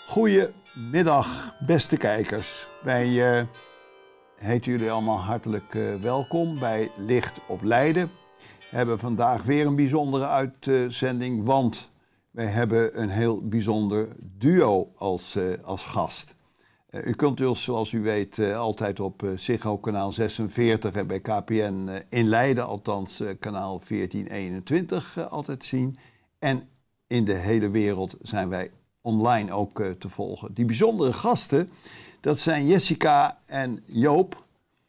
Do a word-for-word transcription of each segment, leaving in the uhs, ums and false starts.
Goedemiddag, beste kijkers. Wij uh, heten jullie allemaal hartelijk uh, welkom bij Licht op Leiden. We hebben vandaag weer een bijzondere uitzending, want wij hebben een heel bijzonder duo als, uh, als gast. Uh, u kunt ons, zoals u weet, uh, altijd op uh, Ziggo kanaal zesenveertig en bij K P N uh, in Leiden, althans uh, kanaal veertien eenentwintig, uh, altijd zien. En in de hele wereld zijn wij online ook uh, te volgen. Die bijzondere gasten, dat zijn Jessica en Joop.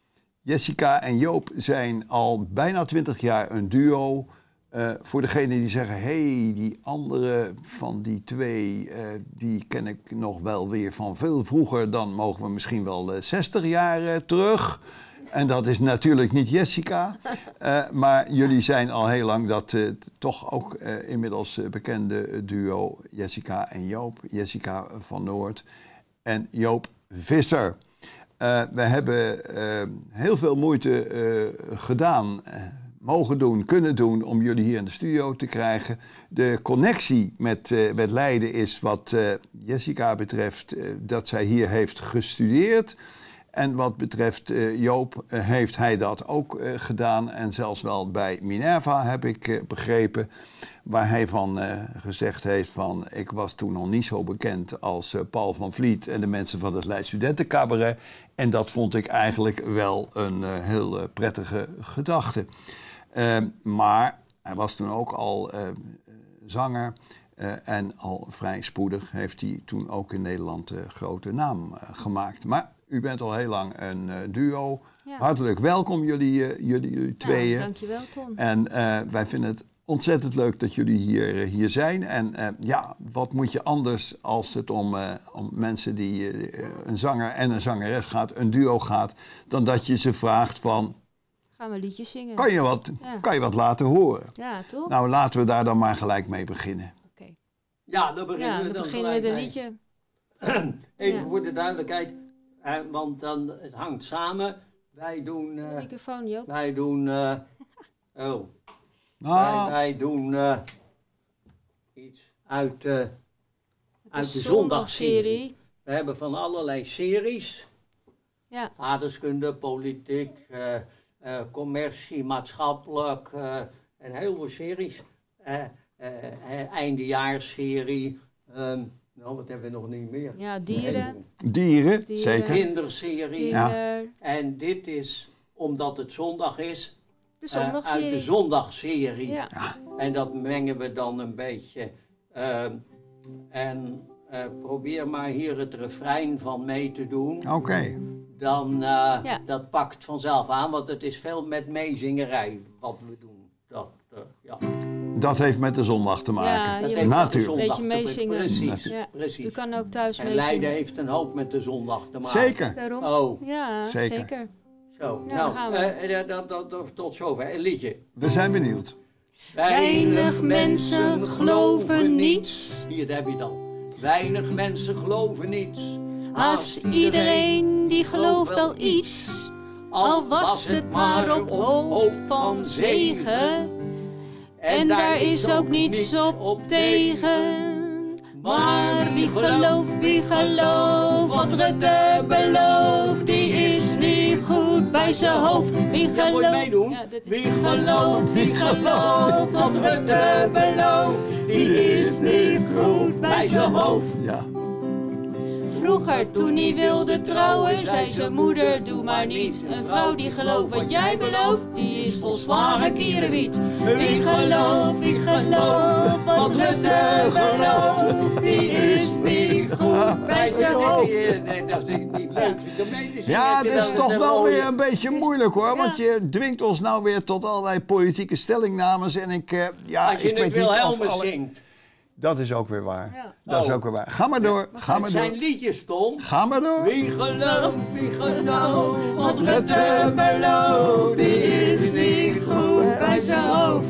Jessica en Joop zijn al bijna twintig jaar een duo. Uh, voor degenen die zeggen, hé, hey, die andere van die twee, uh, die ken ik nog wel weer van veel vroeger. Dan mogen we misschien wel uh, zestig jaar uh, terug. En dat is natuurlijk niet Jessica. Uh, maar jullie zijn al heel lang dat uh, toch ook uh, inmiddels uh, bekende duo Jessica en Joop. Jessica van Noord en Joop Visser. Uh, we hebben uh, heel veel moeite uh, gedaan, uh, mogen doen, kunnen doen om jullie hier in de studio te krijgen. De connectie met, uh, met Leiden is wat uh, Jessica betreft uh, dat zij hier heeft gestudeerd. En wat betreft uh, Joop uh, heeft hij dat ook uh, gedaan. En zelfs wel bij Minerva heb ik uh, begrepen. Waar hij van uh, gezegd heeft van, ik was toen nog niet zo bekend als uh, Paul van Vliet en de mensen van het Leids Studentencabaret. En dat vond ik eigenlijk wel een uh, heel uh, prettige gedachte. Uh, maar hij was toen ook al uh, zanger. Uh, en al vrij spoedig heeft hij toen ook in Nederland een uh, grote naam uh, gemaakt. Maar u bent al heel lang een uh, duo. Ja. Hartelijk welkom jullie, uh, jullie, jullie tweeën. Ja, dankjewel Ton. En uh, wij vinden het ontzettend leuk dat jullie hier, uh, hier zijn. En uh, ja, wat moet je anders als het om, uh, om mensen die uh, een zanger en een zangeres gaat, een duo gaat, dan dat je ze vraagt van, gaan we liedjes zingen? Kan je wat, ja. kan je wat laten horen? Ja, toch? Nou, laten we daar dan maar gelijk mee beginnen. Okay. Ja, dan beginnen ja, we dan dan beginnen met een mee. liedje. Even ja. voor de duidelijkheid, eh, want dan, het hangt samen. Wij doen... Uh, microfoon, Joop. Wij doen... Uh, oh. Ah. Wij, wij doen uh, iets uit, uh, uit de zondagserie. We hebben van allerlei series. Ja. Aardrijkskunde, politiek, uh, uh, commercie, maatschappelijk. Uh, en heel veel series. Uh, uh, uh, eindejaarsserie. Um, nou, wat hebben we nog niet meer? Ja, dieren. Dieren, dieren. zeker. Kinderserie. Ja. En dit is, omdat het zondag is, de zondagserie. Uh, uit de zondagserie. Ja. Ja. En dat mengen we dan een beetje. Uh, en uh, probeer maar hier het refrein van mee te doen. Oké. Okay. Dan, uh, ja. dat pakt vanzelf aan, want het is veel met meezingerij wat we doen. Dat, uh, ja. Dat heeft met de zondag te maken. Ja, natuurlijk. Een beetje meezingen. Precies, ja. precies. U kan ook thuis en meezingen. Leiden heeft een hoop met de zondag te maken. Zeker. Daarom. Oh. Ja, zeker. zeker. Zo, ja, nou, gaan we. Uh, dat, dat, dat, tot zover. Een liedje. We zijn benieuwd. Weinig mensen geloven niets. Hier, daar heb je dan. Weinig mensen geloven niets. Haast iedereen die gelooft al iets. Al was het maar op hoop van zegen. En daar is ook niets op tegen. Maar wie gelooft, wie gelooft wat Rutte belooft, die is niet goed bij zijn hoofd. Wie gelooft, ja, dit is... wie gelooft, wie gelooft wat Rutte belooft, die is niet goed bij zijn hoofd. Ja. Vroeger, toen hij wilde trouwen, zei zijn moeder, doe maar niet. Een vrouw die gelooft wat jij belooft, die is volslagen kierenwiet. Wie gelooft, wie gelooft wat Rutte belooft, die is niet goed bij zijn hoofd. Nee, dat is niet leuk. Ja, dat is toch wel weer een beetje moeilijk hoor, want je dwingt ons nou weer tot allerlei politieke stellingnames en ik, uh, ja, Als je ik weet het niet Wilhelmus of alle... zingt. Dat is ook weer waar. Ja. Dat oh. is ook weer waar. Ga maar door. Ga maar het zijn door. liedjes, Tom. Ga maar door. Wie gelooft, wie gelooft wat Rutte belooft, die is niet goed bij zijn hoofd.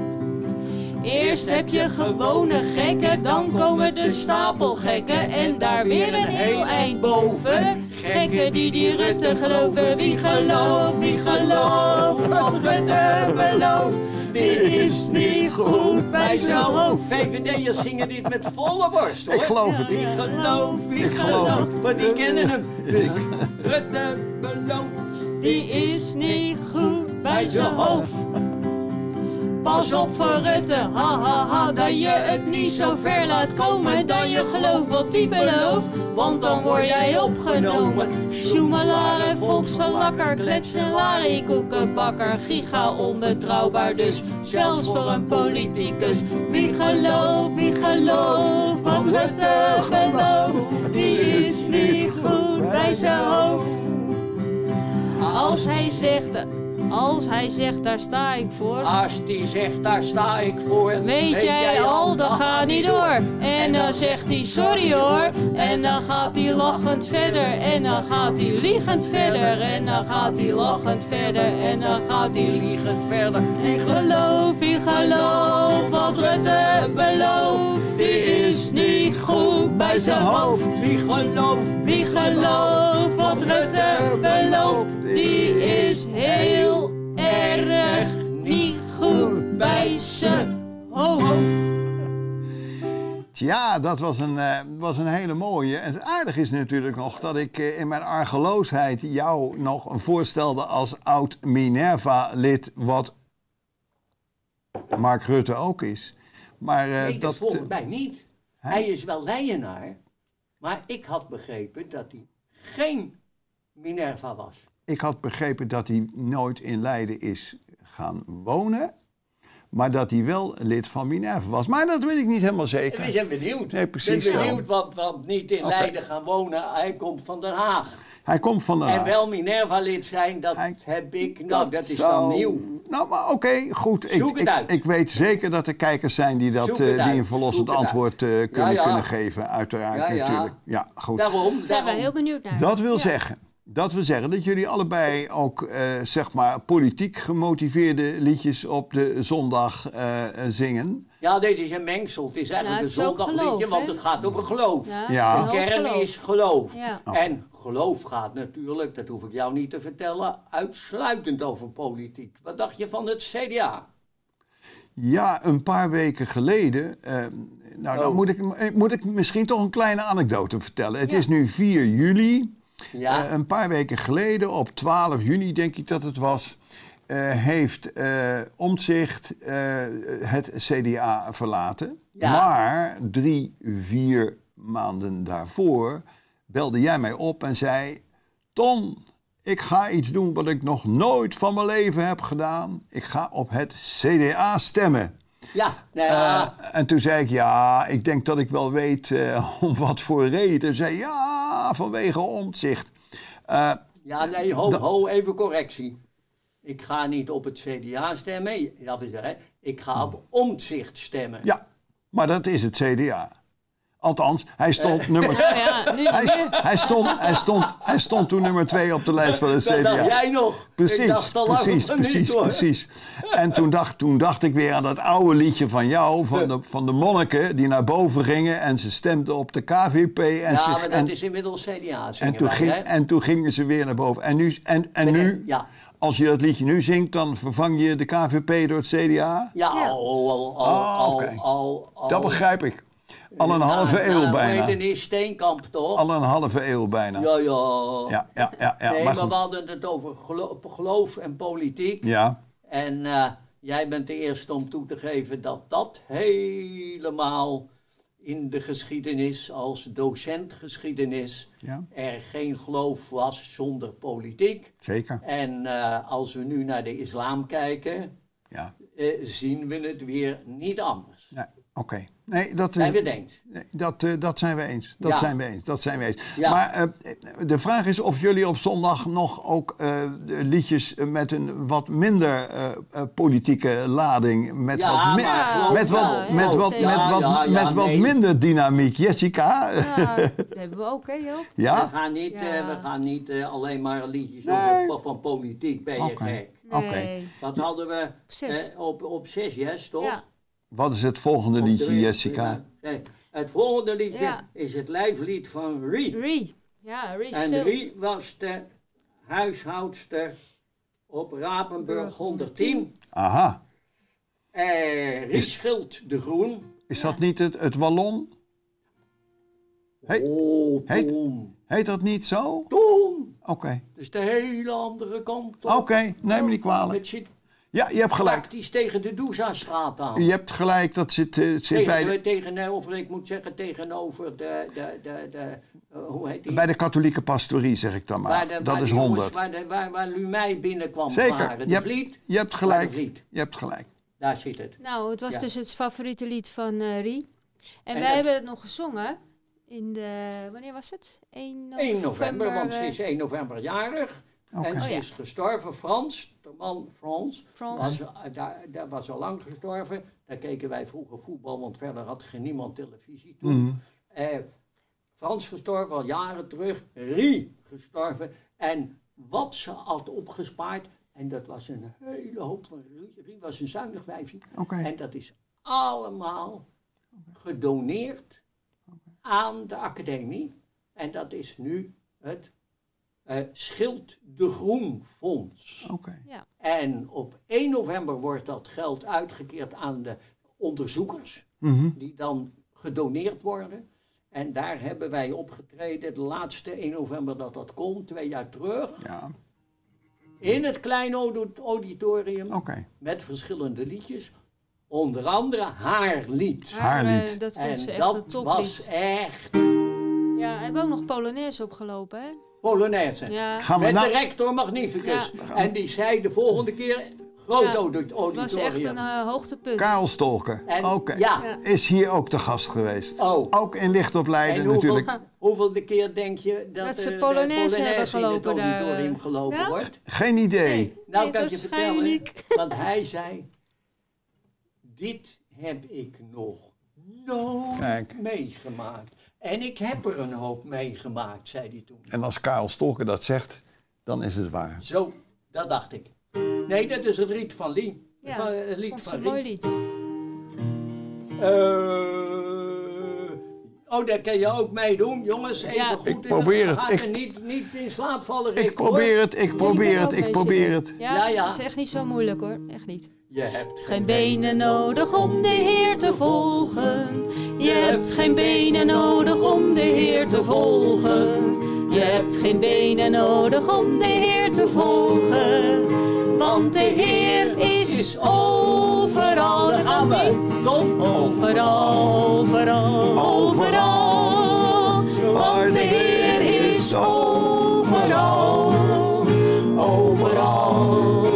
Eerst heb je gewone gekken, dan komen de stapelgekken en daar weer een heel eind boven. Gekken die die Rutte geloven, wie gelooft, wie gelooft wat Rutte belooft, die is niet goed bij zijn hoofd. V V D'ers zingen dit met volle borst, hoor. Ik geloof het. Wie gelooft, wie Ik geloof gelooft. Maar die kennen hem. Rutte belooft. Die is niet goed bij zijn hoofd. Pas op voor Rutte, ha ha ha, dat je het niet zo ver laat komen, dat je gelooft wat die belooft, want dan word jij opgenomen. Sjoemelaar, volksverlakker, kletselaar, koekenbakker, giga onbetrouwbaar dus, zelfs voor een politicus. Wie gelooft, wie gelooft wat Rutte belooft, die is niet goed bij zijn hoofd. Als hij zegt... Als hij zegt, daar sta ik voor. Als die zegt, daar sta ik voor. Weet jij al, dat gaat niet door. En dan zegt hij, sorry hoor. En dan gaat hij lachend verder. En dan gaat hij liegend verder. En dan gaat hij lachend verder. En dan gaat hij liegend verder. Ik geloof, ik geloof wat Rutte belooft. Die is niet goed bij zijn hoofd. Wie gelooft, Wie gelooft wat Rutte belooft. Die is heel erg niet goed bij zijn hoofd. Ja, dat was een, uh, was een hele mooie. En het aardige is natuurlijk nog dat ik uh, in mijn argeloosheid jou nog voorstelde als oud Minerva-lid, wat Mark Rutte ook is. Maar uh, nee, dat, dat volgens mij niet. Hij? hij is wel Leyenaar, maar ik had begrepen dat hij geen Minerva was. Ik had begrepen dat hij nooit in Leiden is gaan wonen, maar dat hij wel lid van Minerva was. Maar dat weet ik niet helemaal zeker. We zijn benieuwd. Nee, precies Ik ben benieuwd, want, want niet in Okay. Leiden gaan wonen. Hij komt van Den Haag. Hij komt van Den Haag. En wel Minerva-lid zijn, dat hij, heb ik... Nou, dat is zou... dan nieuw. Nou, maar oké, okay, goed. Zoek ik, het uit. Ik, ik weet zeker dat er kijkers zijn die, dat, uh, die een verlossend antwoord uh, kunnen, ja, ja. kunnen geven. Uiteraard, ja, ja. natuurlijk. Ja, goed. Daarom, Daar zijn we heel benieuwd naar. Dat wil ja. zeggen... Dat wil zeggen dat jullie allebei ook, uh, zeg maar, politiek gemotiveerde liedjes op de zondag uh, zingen. Ja, dit is een mengsel. Het is eigenlijk ja, een zondagliedje, want het gaat over geloof. Ja, ja. De kern geloof. is geloof. Ja. Okay. En geloof gaat natuurlijk, dat hoef ik jou niet te vertellen, uitsluitend over politiek. Wat dacht je van het C D A? Ja, een paar weken geleden, uh, nou oh. dan moet ik, moet ik misschien toch een kleine anekdote vertellen. Het ja. is nu vier juli. Ja. Uh, een paar weken geleden, op twaalf juni denk ik dat het was, uh, heeft uh, Omtzigt uh, het C D A verlaten. Ja. Maar drie, vier maanden daarvoor belde jij mij op en zei... Ton, ik ga iets doen wat ik nog nooit van mijn leven heb gedaan. Ik ga op het C D A stemmen. Ja, nou ja. Uh, en toen zei ik, ja, ik denk dat ik wel weet uh, om wat voor reden. Zei ja, vanwege Omtzigt. Uh, ja, nee, ho, ho, even correctie. Ik ga niet op het C D A stemmen, dat is er, ik ga op Omtzigt stemmen. Ja, maar dat is het C D A. Althans, hij stond uh, nummer... Nou ja, nu, hij, nu. Hij, stond, hij, stond, hij stond toen nummer twee op de lijst van het C D A. Dat dacht jij nog. Precies, ik dacht al precies, precies, niet, hoor. precies. En toen dacht, toen dacht ik weer aan dat oude liedje van jou, van de, van de monniken die naar boven gingen en ze stemden op de K V P. En ja, ze, maar dat en, is inmiddels C D A. En toen, wij, ging, hè? en toen gingen ze weer naar boven. En nu, en, en nu ja. als je dat liedje nu zingt, dan vervang je de K V P door het C D A? Ja, al, al, al, oh, al, okay. al, al. Dat begrijp ik. Al een nou, halve eeuw nou, bijna. Weet je, Steenkamp toch? Al een halve eeuw bijna. Ja, ja. Ja, ja, ja, ja. Nee, maar, maar we hadden het over geloof, geloof en politiek. Ja. En uh, jij bent de eerste om toe te geven dat dat helemaal in de geschiedenis, als docent geschiedenis, ja. er geen geloof was zonder politiek. Zeker. En uh, als we nu naar de islam kijken, ja. uh, zien we het weer niet anders. Nee, oké. Okay. Nee, dat zijn we het eens? Dat, uh, dat zijn we eens. Dat ja. zijn we eens. Dat zijn we eens. Ja. Maar uh, de vraag is of jullie op zondag nog ook uh, liedjes met een wat minder uh, uh, politieke lading, met ja, wat, mi maar, met wat, ja, met wat, ja, met wat, ja, ja, met wat nee. minder dynamiek. Jessica? Ja, dat hebben we ook, hè Joop? Ja? We gaan niet, ja. uh, we gaan niet uh, alleen maar liedjes nee. over, van politiek, ben je okay. gek. Oké. Okay. Nee. Wat hadden we Zes. uh, op, op zes, yes, toch? Ja. Wat is het volgende liedje, Jessica? Nee, het volgende liedje ja. is het lijflied van Rie. Rie. Ja, Rie En Rie was de huishoudster op Rapenburg honderdtien. Aha. Uh, Rie Schild de Groen. Is dat niet het, het Wallon? He oh, heet, Tom. heet dat niet zo? Tom. Oké. Okay. Dat is de hele andere kant. Oké, okay, neem me niet kwalijk. Het zit ja, je hebt gelijk. praktisch tegen de Douza-straat aan. Je hebt gelijk, dat zit, uh, zit tegen, bij de... Tegenover, ik moet zeggen, tegenover de... de, de, de uh, hoe heet die? Bij de katholieke pastorie, zeg ik dan maar. Waar de, dat waar is jongens, honderd. Waar, de, waar, waar Lumey binnenkwam. Zeker. Waren. De je, hebt, Vliet. je hebt gelijk. De Vliet. Je hebt gelijk. Daar zit het. Nou, het was ja. dus het favoriete lied van uh, Rie. En, en wij het... hebben het nog gezongen in de... Wanneer was het? één november, één november, want ze is één november jarig. Okay. En ze oh, ja. is gestorven. Frans, de man Frans, Frans. Was, uh, daar, daar was al lang gestorven. Daar keken wij vroeger voetbal, want verder had geen niemand televisie toen. Mm. Uh, Frans gestorven, al jaren terug. Rie gestorven. En wat ze had opgespaard, en dat was een hele hoop van Rie. Rie was een zuinig wijfje. Okay. En dat is allemaal gedoneerd okay. aan de academie. En dat is nu het uh, Schild de Groen Fonds. Okay. Ja. En op één november wordt dat geld uitgekeerd aan de onderzoekers, mm-hmm. die dan gedoneerd worden. En daar hebben wij opgetreden, de laatste één november dat dat komt, twee jaar terug. Ja. In het kleine auditorium, okay. met verschillende liedjes. Onder andere haar lied. Haar lied. Uh, dat vond ze echt dat een toplied. was echt... Ja, we hebben ook nog Polonaise opgelopen, hè? Polonaise. Ja. Gaan we met nou... de rector Magnificus. Ja. En die zei de volgende keer... Groot ja, auditorium. Het was echt een uh, hoogtepunt. Karel Stolker, oké. Okay. Ja. Is hier ook de gast geweest. Oh. Ook in Licht op Leiden en hoeveel, natuurlijk. Hoeveel de keer denk je dat, dat ze er Polonaise, de hebben gelopen in het auditorium daar, gelopen ja? wordt? Geen idee. Nee. Nou nee, kan ik je vertellen, want hij zei... Dit heb ik nog nooit Kijk. meegemaakt. En ik heb er een hoop meegemaakt, zei hij toen. En als Karel Stolker dat zegt, dan is het waar. Zo, dat dacht ik. Nee, dat is het lied van Lie. Ja, van, het lied vond van een Rie. mooi lied. Uh, oh, daar kan je ook meedoen, jongens. Even ja. goed ik probeer het. Ik, en niet, niet in slaap vallen. Ik probeer hoor. het, ik probeer het, ik probeer het. Ja, ja, ja, het is echt niet zo moeilijk hoor, echt niet. Je hebt geen benen nodig om de Heer te volgen. Je hebt geen benen nodig om de Heer te volgen. Je hebt geen benen nodig om de Heer te volgen. Want de Heer is overal. Daar gaat hij. Overal, overal, overal. Want de Heer is overal. Overal,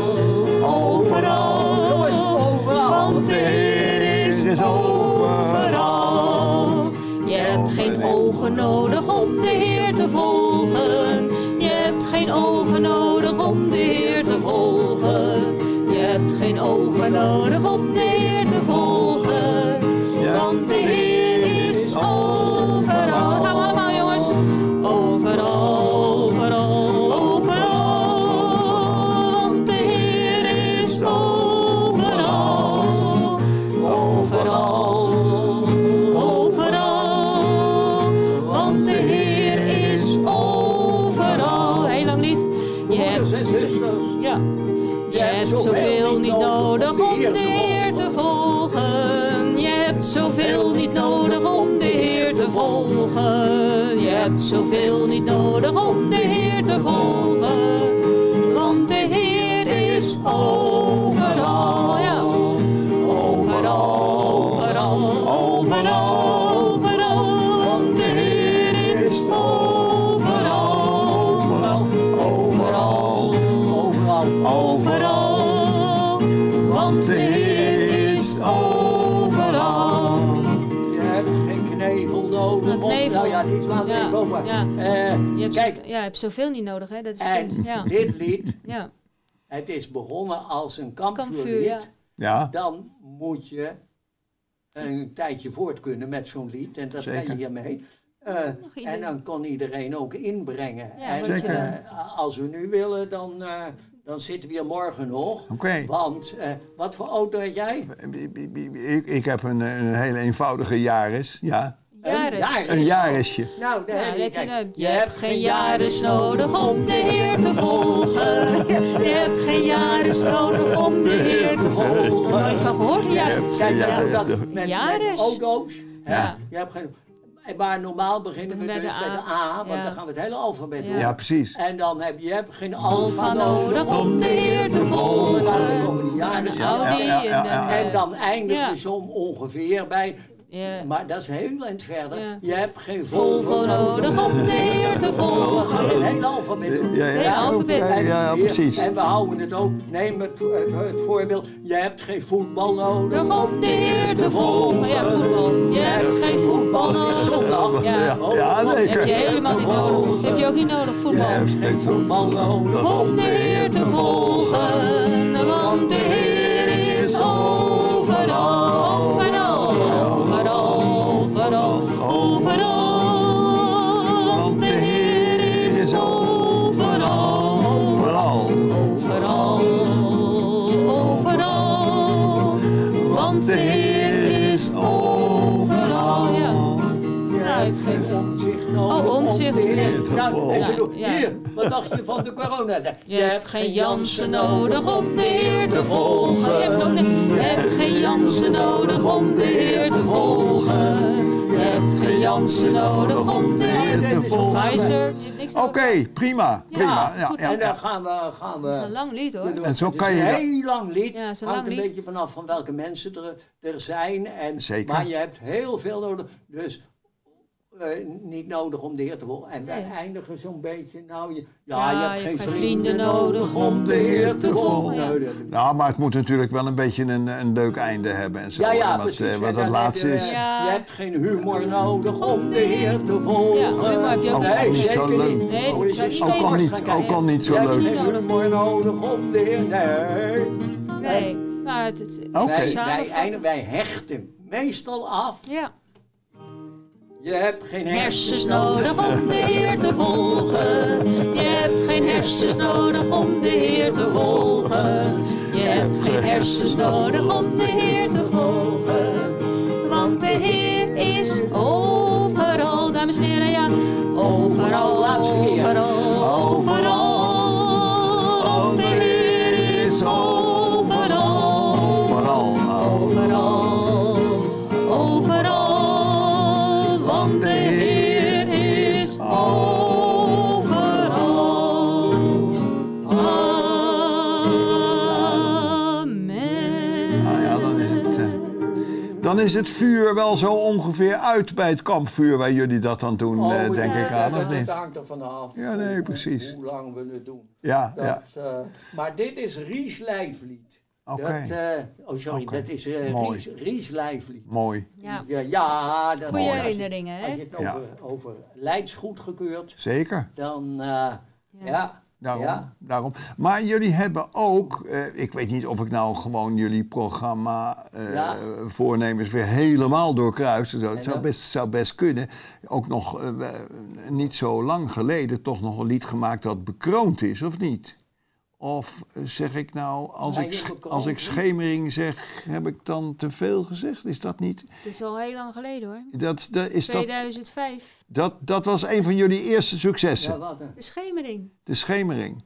overal. Want de Heer is overal. Je hebt geen ogen nodig om de Heer te volgen. Je hebt geen ogen nodig om de Heer te volgen. Je hebt geen ogen nodig om de Heer te volgen. Want de Heer is overal. Gaan we allemaal jongens. Overal, overal, overal. Want de Heer is overal. Overal, overal. Want de Heer is overal. Heel lang lied. Je hebt, ja. Je hebt zoveel niet nodig om de Heer te volgen. Je hebt zoveel niet nodig om de Heer te volgen. Je hebt zoveel niet nodig om de Heer te volgen. Want de Heer is overal. Ja. Overal, overal, overal, overal. Want de Heer is overal. Overal, overal, overal. Want de Heer is overal. Je hebt geen knevel nodig. Een knevel. Nou ja, die slaat ja, even over. Ja. Uh, je, hebt kijk, zo, ja, je hebt zoveel niet nodig, hè? Dat is en punt. Ja. dit lied, ja. het is begonnen als een kampvuurlied. Kampvuur, ja. Ja. Dan moet je een tijdje voort kunnen met zo'n lied. En dat Zeker. kan je hiermee. Uh, en dan kan iedereen ook inbrengen. Ja, en Zeker. Uh, als we nu willen, dan, uh, dan zitten we hier morgen nog. Oké. Okay. Want, uh, wat voor auto heb jij? Ik, ik heb een, een hele eenvoudige Yaris, ja. Jaris. Een Yaris. Een Yarisje. Nou, daar Ja, heb je, kijk. je, je hebt geen Jaris nodig om de Heer te volgen. Je hebt geen Jaris is nodig om de Heer te volgen. Nooit van gehoord? Ja, Kijk, Ja, ja, ja, dat ja. met, met Jaris. auto's. hè, Ja. Je hebt geen, maar normaal beginnen we Bij dus de bij de A. A, want Ja. dan gaan we het hele alfabet Ja. door. Ja, precies. En dan heb je, je hebt geen Alfa alfa nodig nodig. om de Heer te volgen. Dan komen die jaren. En de Ja, Audi ja, ja, en ja. de... En dan eindigt Ja. je zo ongeveer bij, Ja. maar dat is heel eind verder. Ja. Je hebt geen Volvo Volvo nodig om de Heer te Dan ga volgen. je het hele alfabet door. Ja, ja, Hele ja, alfabet. ja, ja, ja, precies. En we houden het ook, neem het, het, het voorbeeld, je hebt geen voetbal nodig Nodig om de Heer te volgen. Ja, voetbal. Je hebt geen voetbal nodig. Ja, Ja, ja, heb zeker. je helemaal niet nodig. Heb je ook niet nodig, voetbal. Je hebt geen voetbal nodig Om de Heer te volgen, want de Heer is overal, overal, overal, overal, overal. Want de Heer is overal, Vooral. overal, overal. Want de Heer is overal, ja. Nou, ik geef... omzicht nodig. Oh, omzicht, om de Heer- nee. Nou, en ze Ja, doen, ja. hier, wat dacht je van de corona? Je hebt geen Jansen nodig om de Heer te volgen. Je hebt, ook niet- je hebt geen Jansen nodig om de Heer te volgen. Je hebt geen Jansen nodig om de Heer te volgen. Pfizer. Je hebt niks Oké, nodig. prima, prima. Ja, goed. ja, En dan ja. gaan we, gaan we... Dat is een lang lied hoor. kunnen we- En zo het is kan je een dat- heel lang lied. Ja, het is een hangt lang een lied. beetje vanaf van welke mensen er, er zijn. En, Zeker. Maar je hebt heel veel nodig. Dus eh, niet nodig om de Heer te volgen. En wij Nee. eindigen zo'n beetje. Nou, je, ja, Ja, je hebt geen vrienden, vrienden nodig om de Heer te volgen. Ja. Nee, dat- Nou, maar het moet natuurlijk wel een beetje een, een leuk einde hebben en zo. Ja, ja, want, precies. eh, En wat dan het heb laatste je, is. Ja. Je hebt geen humor nodig om de Heer te volgen. Ja, humor heb je ook Ook niet. niet zo zeker leuk. niet. Nee, Oh, dat is zou het niet Ook zo al worst niet, gaan ook kijken. al niet zo Je hebt leuk. niet geen nodig. humor nodig om de Heer. Nee. Nee, maar het... het Oké. Wij, wij, samenvatten. eind- wij hechten meestal af. Ja. Je hebt geen Hersens nodig om de Heer te volgen. Je hebt geen hersens nodig om de Heer te volgen. Je hebt geen hersens nodig om de Heer te volgen. Want de Heer is overal, dames en heren, ja. Overal, Laatste keer. overal, overal. Want de Heer is overal. Vooral. oh. Overal, overal, want de Heer is overal. Amen. Nou ja, dan is het, eh, dan is het vuur wel zo ongeveer uit bij het kampvuur waar jullie dat dan doen, Oh, eh, denk ja, ik ja, aan, dat- of niet? Dat hangt er vanaf. Ja, nee, hoe- precies. Hoe, hoe lang we het doen. Ja, Dat, ja. eh, maar dit is Ries Lijflied. Oké. Dat, eh, oh, sorry, Oké. dat is eh, Mooi. Ries, Ries Lijflied. Mooi. Ja, Ja, ja dat goede als je- herinneringen, Als je hè? het Ja. over, over Leids goedgekeurd, Zeker. dan eh, ja. Daarom, Ja. daarom. Maar jullie hebben ook, eh, ik weet niet of ik nou gewoon jullie programma eh, Ja. voornemens weer helemaal doorkruis. Zo. Het En zou dan? best, zou best kunnen. Ook nog eh, we- niet zo lang geleden toch nog een lied gemaakt dat bekroond is, of niet? Of eh, zeg ik nou, als, Ja, ik, je sch- bekroond als ik is. schemering zeg, heb ik dan te veel gezegd? Is dat niet? Het is al heel lang geleden hoor. Dat, dat, is dat, tweeduizend vijf, dat, dat was een van jullie eerste successen, Ja, wat een de schemering. de schemering.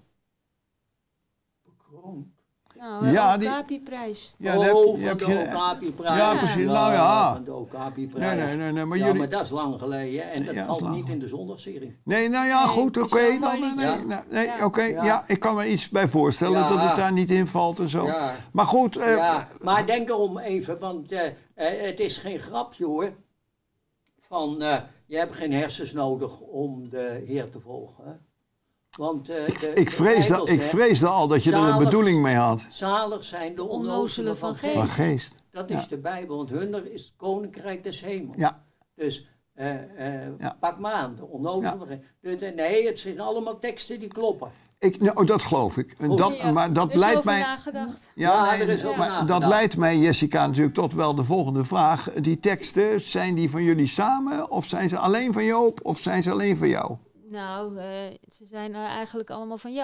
bekroond. Nou, Ja, de die- Okapi-prijs. Ja, dan oh, heb- van heb de je- Okapi-prijs. Ja, precies. Nou ja. Van de Okapi-prijs. Nee, nee, nee, nee, maar ja, jullie... maar dat is lang geleden en dat Ja, dat valt is lang. niet in de zondagserie. Nee, nou ja, Nee, goed, het oké. is wel een dan, mooi nee, liedje. nou, nee, Ja. oké, Ja. ja, ik kan me iets bij voorstellen Ja. dat het daar niet in valt en zo. Ja. Maar goed, eh, Ja, maar denk erom even, want eh, eh, het is geen grapje hoor. Van, eh, je hebt geen hersens nodig om de Heer te volgen. hè. Want eh, ik, de- ik, de vreesde, Bijbel ik zegt, vreesde al dat je er een zalig- bedoeling mee had. zalig zijn de onnozelen van geest. Van geest. Dat Ja. is de Bijbel, want hun is het koninkrijk des hemels. Ja, Dus eh, eh, Ja. pak maar aan, de onnozelen Ja. van geest. Dus, eh, nee, het zijn allemaal teksten die kloppen. ik, nou, dat geloof ik. En Goed. Dat, Ja, maar dat er is leidt over mij... nagedacht. Ja, Ja, nee, er is over maar nagedacht. dat leidt mij, Jessica, natuurlijk tot wel de volgende vraag. Die teksten, zijn die van jullie samen? Of zijn ze alleen van Joop? Of zijn ze alleen van jou? Nou, eh, ze zijn eh, eigenlijk allemaal van Joop.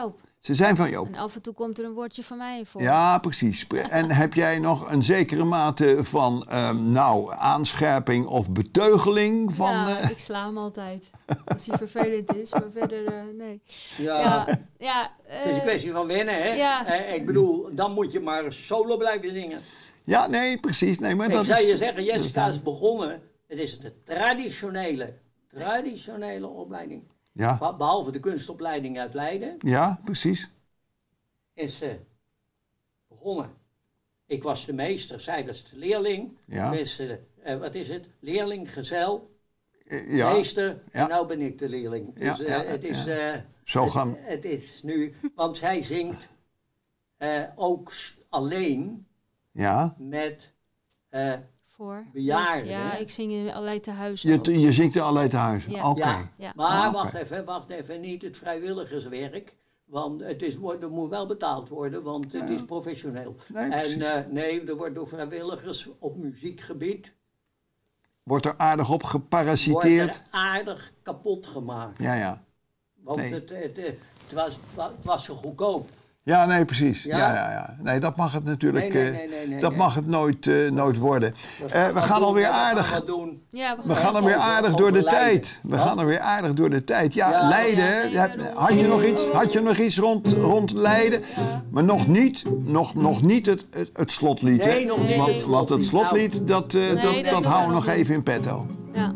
Ze zijn van Joop. En af en toe komt er een woordje van mij voor. Ja, precies. En heb jij nog een zekere mate van um, nou, aanscherping of beteugeling? Van, ja, uh... ik sla hem altijd. Als hij vervelend is, maar verder uh, nee. Ja, Ja, ja, uh, het is een kwestie van wennen, hè? Ja. Eh, ik bedoel, dan moet je maar solo blijven zingen. Ja, nee, precies. Nee, maar Ik dat zou is... je zeggen, Jessica is begonnen. Het is de traditionele, traditionele opleiding. Ja, Be- Behalve de kunstopleiding uit Leiden, ja, precies. is ze begonnen. Ik was de meester, zij was de leerling. Ja. Tenminste, eh, wat is het? Leerling, gezel, Eh, Ja, meester. Ja. En nu ben ik de leerling. Dus Ja, eh, ja, het is... ja. eh, zo het, gaan... het is nu... Want zij zingt eh, ook s- alleen Ja, met... eh, voor. Bejaarden, Ja, hè? ik zing in allerlei tehuizen. je, ook. je zingt er allerlei te huis. Ja. Oké. Ja, Ja. maar Ah, oké. wacht even, wacht even, niet het vrijwilligerswerk. Want het is, wordt- er moet wel betaald worden, want het Ja. is professioneel. Nee, precies. en eh, nee, er wordt door vrijwilligers op muziekgebied Wordt er aardig op wordt geparasiteerd? er aardig kapot gemaakt. Ja, ja. Want Nee. het, het, eh, het, was, het was zo goedkoop. Ja, nee, precies. Ja? Ja? Ja, ja, Nee, dat mag het natuurlijk Nee, nee, eh, nee, nee, nee, dat nee. mag het nooit, eh, nooit worden. Dat Eh, we wat gaan doen, alweer hè, we gaan aardig. wat doen. Ja, we We gaan gaan alweer over- aardig door de over Leiden. tijd. We Wat? gaan alweer aardig door de tijd. Ja, Ja. Leiden. Ja, ja, ja, had je nog iets, ja. had je nog iets rond, rond Leiden? Ja. Maar nog niet, nog, nog niet het, het, het slotlied. hè? Nee, nog niet Want, het want het slotlied. slotlied, dat, eh, Nee, dat, dat dat doen we houden we nog nog niet. even in petto. Ja.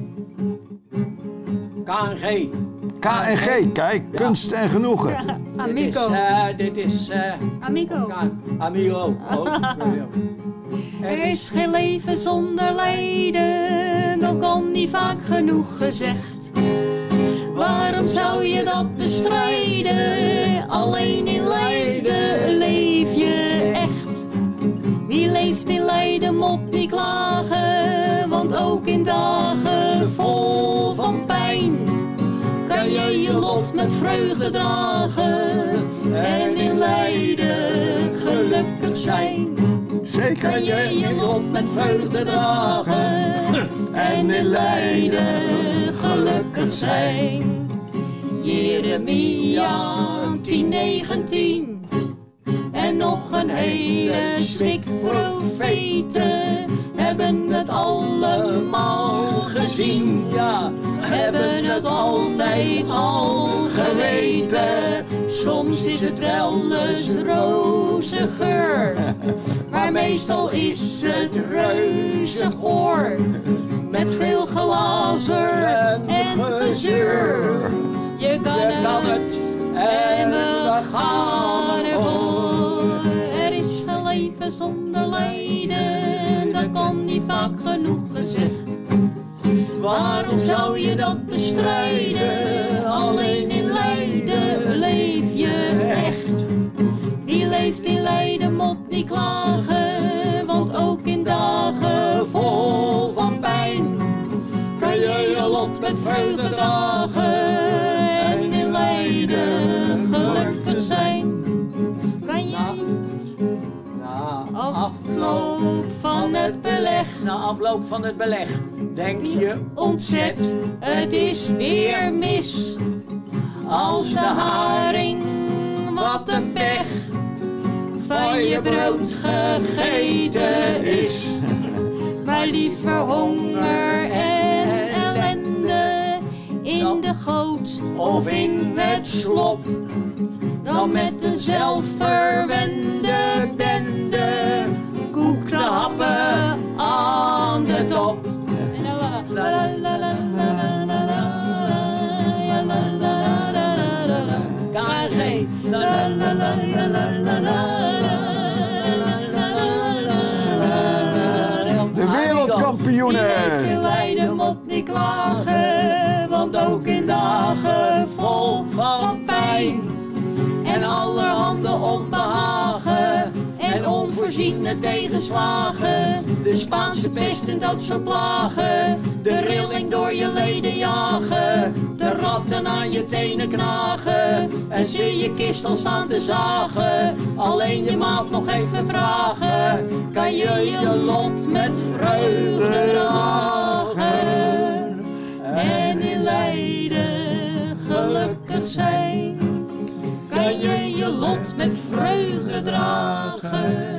K N G. K en G, kijk, kunst en genoegen. Amico. Dit is... eh, dit is eh, Amico. K- Amigo. Oh, Er is geen leven zonder lijden, dat kan niet vaak genoeg gezegd. Waarom zou je dat bestrijden? Alleen in lijden leef je echt. Wie leeft in lijden moet niet klagen, want ook in dagen vol van pijn kan je je lot met vreugde dragen en in lijden gelukkig zijn. Zeker. Kan je je lot met vreugde dragen en in lijden gelukkig zijn. Jeremia tien negentien en nog een hele zwik profeten hebben het allemaal gezien. Ja, Hebben het altijd al geweten. Soms is het wel eens roze geur, maar meestal is het reuze goor. Met veel glazer en gezeur. Je kan je kan het het en we gaan ervoor. Er is geen leven zonder lijden, dat kan niet vaak genoeg gezegd. Waarom zou je dat bestrijden? Alleen in lijden leef je echt. Wie leeft in lijden moet niet klagen, want ook in dagen vol van pijn kan je je lot met vreugde dragen en in lijden gelukkig zijn. Kan je na afloop van het beleg na afloop van het beleg denk je ontzet, het is weer mis. Als de haring, wat een pech, van je brood gegeten is. Maar liever honger en ellende in de goot of in het slop, dan met een zelfverwende bende koek te happen aan de top. La la la la la la la la la la la la la. K N G. La la la la la la la. De wereldkampioenen. Wie leeft in lijden moet niet klagen, want ook in dagen vol van pijn en allerhande onbehagen en onvoorziene tegenslagen, de Spaanse pest en dat soort plagen, de rilling door je leden jagen, de ratten aan je tenen knagen en zie je kist al staan te zagen. Alleen je maat nog even vragen, kan je je lot met vreugde dragen en in lijden gelukkig zijn. kan je je lot met vreugde dragen.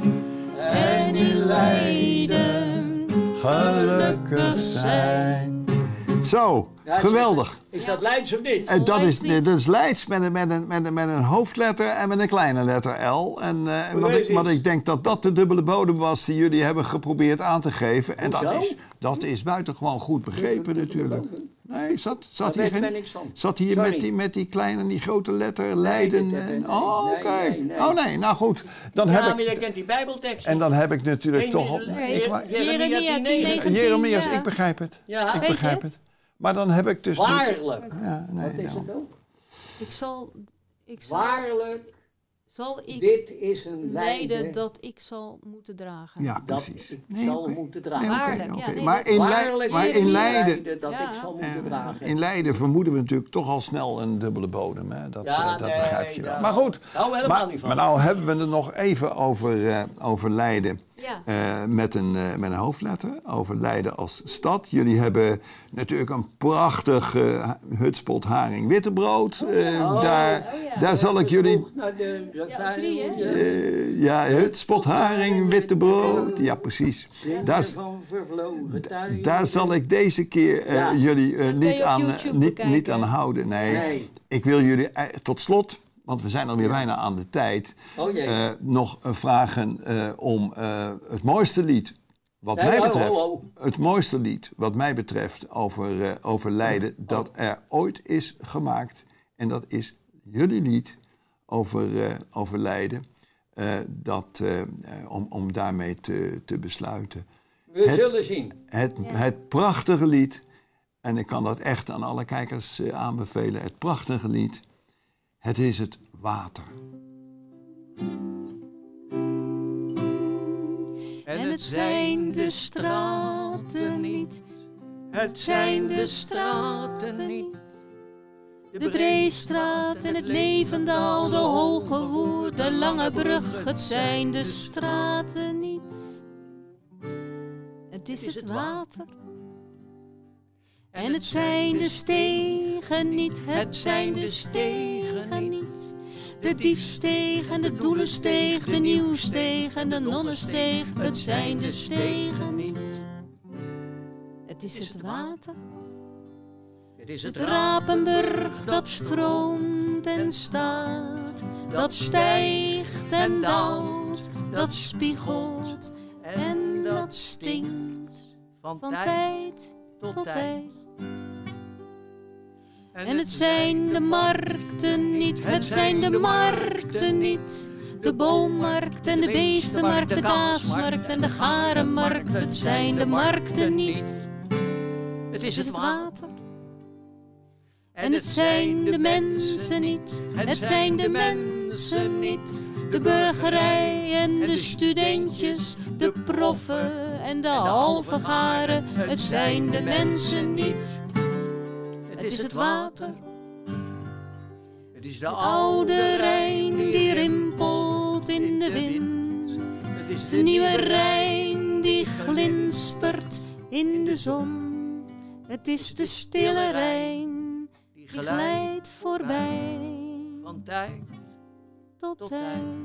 En in lijden gelukkig zijn. Zo, Ja, is- geweldig. Is dat Leids of niet? En dat, is, Leidslied. dat is Leids met een, met, een, met, een, met een hoofdletter en met een kleine letter L. En, uh, wat, ik, Precies. wat ik denk dat dat de dubbele bodem was die jullie hebben geprobeerd aan te geven. En dat Hoezo? is, dat is buitengewoon goed begrepen natuurlijk. Nee, zat, zat Daar hier, weet ik geen, niks van. zat hier Sorry. met, die, met die kleine en die grote letter Leiden? dit heb ik en, niet. oh, Nee, oké. nee, nee. Oh nee, nou goed. Dan Ja, heb maar ik, je kent die Bijbeltekst. en dan heb ik natuurlijk Nee, toch... nee, Op, nee, ik, Je- maar- Jeremia tien negentien. Jeremias, ja. ik begrijp het. Ja, Ik Weet je begrijp het? het. Maar dan heb ik dus... niet- waarlijk. Ja, nee, Wat is nou. het ook? Ik zal, ik zal, Waarlijk, zal ik dit is een lijden lijden dat ik zal moeten dragen. Ja, dat precies. ik Nee, zal oké. moeten Nee, dragen. oké, Waarlijk, oké. ja, nee, Maar dat- in, Waarlijk, Lei- maar in Jeremia, Leiden, dat Ja. ik zal moeten eh, dragen. in Leiden vermoeden we natuurlijk toch al snel een dubbele bodem. Hè? Dat, Ja, eh, dat nee, begrijp je wel. daar- Maar goed, hou helemaal maar, niet van. maar nou hebben we het nog even over, eh, over Leiden. Ja. Eh, met, een, eh, met een hoofdletter, over Leiden als stad. Jullie hebben natuurlijk een prachtig eh, hutspot haring wittebrood. Eh, Oh, daar, oh ja. daar zal ik jullie... Naar de Ja, drie, hè? eh, ja, hutspot haring wittebrood. Ja, precies. Daar, is- van vervlogen tijden. daar zal ik deze keer eh, Ja. jullie eh, kun je niet, op aan, YouTube niet, bekijken. niet aan houden. Nee. Nee. Ik wil jullie eh, tot slot, want we zijn alweer bijna aan de tijd, Oh jee. eh, nog eh, vragen eh, om eh, het mooiste lied. Wat Nee, mij ho, betreft, ho, ho. het mooiste lied wat mij betreft over, eh, over Leiden dat er ooit is gemaakt. En dat is jullie lied over, eh, over Leiden. Eh, dat, eh, eh, om, om daarmee te, te besluiten. We het- zullen zien. Het, het prachtige lied, en ik kan dat echt aan alle kijkers eh, aanbevelen. Het prachtige lied, het is het water. En het zijn de straten niet, het zijn de straten niet. De Breestraat en het Levendal, de Hoge Woer, de Lange Brug, het zijn de straten niet. Het is het water. En het zijn de stegen niet, het zijn de stegen niet. De Diefsteeg en de Doelensteeg, de Nieuwsteeg en de Nonnensteeg, het zijn de stegen niet. Het is het water. Het is Het Rapenburg dat stroomt en staat, dat stijgt en daalt, dat spiegelt en dat stinkt van tijd tot tijd. En het zijn de markten niet, het zijn de markten niet. De boommarkt en de beestenmarkt, de kaasmarkt en de garenmarkt, het zijn de markten niet. Het Het is het water. En het zijn de mensen niet, het zijn de mensen niet. De burgerij en de studentjes, de proffen en de halve garen, het zijn de mensen niet. Het is het water. Het is de De oude Rijn die rimpelt in de wind. Het is De nieuwe Rijn die glinstert in de zon. Het is de stille Rijn die glijdt voorbij van tijd tot tijd.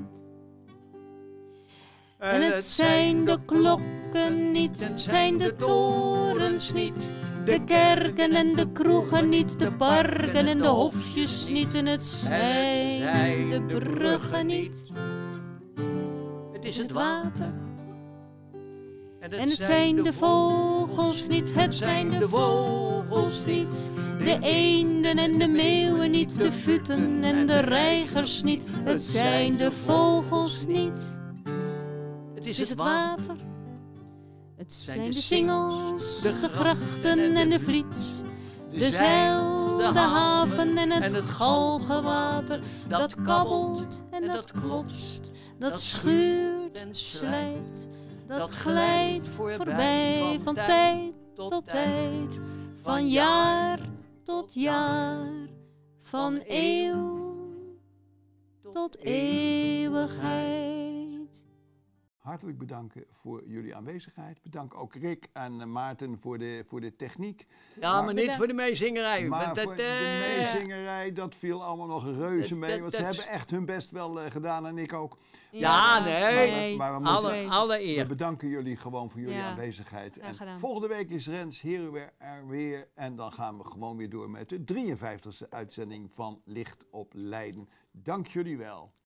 En En het zijn de klokken niet, het zijn de torens niet. De kerken en de kroegen niet, de parken en de hofjes niet. En het zijn de bruggen niet. Het Het is is het water. En En het zijn de vogels niet, het zijn de vogels niet. De eenden en de meeuwen niet, de futen en de reigers niet. Het zijn de vogels niet. Het Het is het water. Het zijn de singels, de grachten en de vliet. De zeil, de haven en het galgenwater. Dat kabbelt en dat klotst. Dat schuurt en slijt. Dat glijdt voorbij van tijd tot tijd. Van jaar tot jaar. Van eeuw tot eeuwigheid. hartelijk bedanken voor jullie aanwezigheid. Bedank ook Rick en uh, Maarten voor de, voor de techniek. Ja, maar, maar niet bedankt. voor de meezingerij. Maar dat, voor uh, de meezingerij, dat viel allemaal nog een reuze mee. Dat, want dat, ze hebben echt hun best wel uh, gedaan en ik ook. Ja, ja nee. Maar, we, maar we alle, moeten, alle eer. We bedanken jullie gewoon voor jullie ja. aanwezigheid. En volgende week is Rens Heruwer er weer. En dan gaan we gewoon weer door met de drieënvijftigste uitzending van Licht op Leiden. Dank jullie wel.